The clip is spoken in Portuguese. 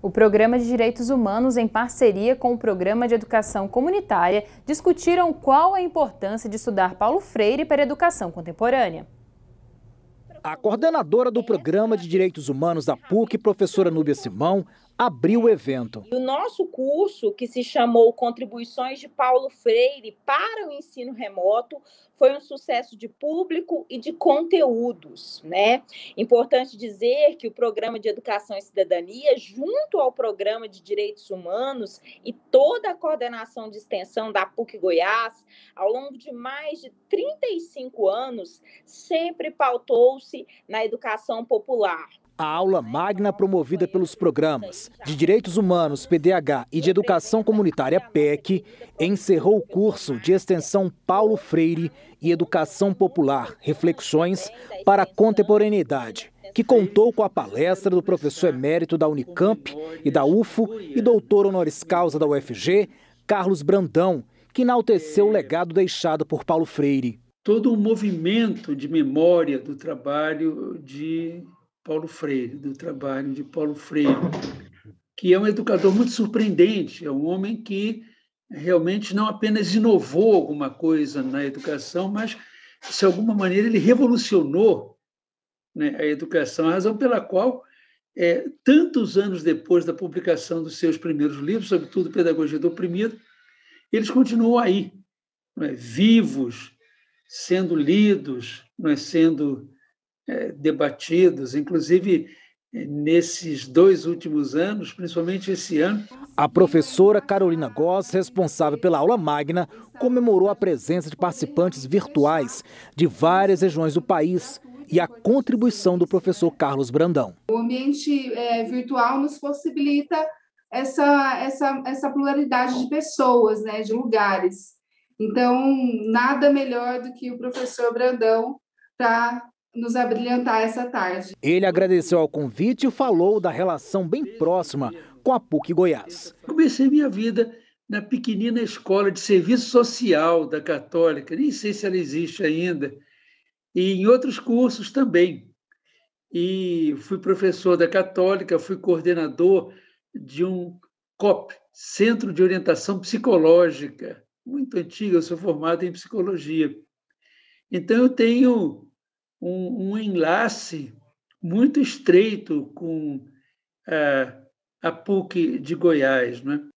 O Programa de Direitos Humanos, em parceria com o Programa de Educação Comunitária, discutiram qual a importância de estudar Paulo Freire para a educação contemporânea. A coordenadora do Programa de Direitos Humanos da PUC, professora Núbia Simão, abriu o evento. E o nosso curso, que se chamou Contribuições de Paulo Freire para o Ensino Remoto, foi um sucesso de público e de conteúdos, né? Importante dizer que o Programa de Educação e Cidadania, junto ao Programa de Direitos Humanos e toda a coordenação de extensão da PUC Goiás, ao longo de mais de 35 anos, sempre pautou-se na educação popular. A aula magna promovida pelos programas de Direitos Humanos, PDH, e de Educação Comunitária, PEC, encerrou o curso de extensão Paulo Freire e Educação Popular, Reflexões para a Contemporaneidade, que contou com a palestra do professor emérito da Unicamp e da UFO e doutor honoris causa da UFG, Carlos Brandão, que enalteceu o legado deixado por Paulo Freire. Todo um movimento de memória do trabalho de Paulo Freire, que é um educador muito surpreendente, é um homem que realmente não apenas inovou alguma coisa na educação, mas, de alguma maneira, ele revolucionou, né, a educação, a razão pela qual, tantos anos depois da publicação dos seus primeiros livros, sobretudo Pedagogia do Oprimido, eles continuam aí, né, vivos, sendo lidos, sendo debatidos, inclusive nesses 2 últimos anos, principalmente esse ano. A professora Carolina Goss, responsável pela aula magna, comemorou a presença de participantes virtuais de várias regiões do país e a contribuição do professor Carlos Brandão. O ambiente virtual nos possibilita essa pluralidade de pessoas, né, de lugares. Então, nada melhor do que o professor Brandão para nos abrilhantar essa tarde. Ele agradeceu ao convite e falou da relação bem próxima com a PUC Goiás. Comecei minha vida na pequenina escola de serviço social da Católica, nem sei se ela existe ainda, e em outros cursos também. E fui professor da Católica, fui coordenador de um COP, Centro de Orientação Psicológica, muito antigo, eu sou formado em psicologia. Então, eu tenho um enlace muito estreito com a PUC de Goiás, né?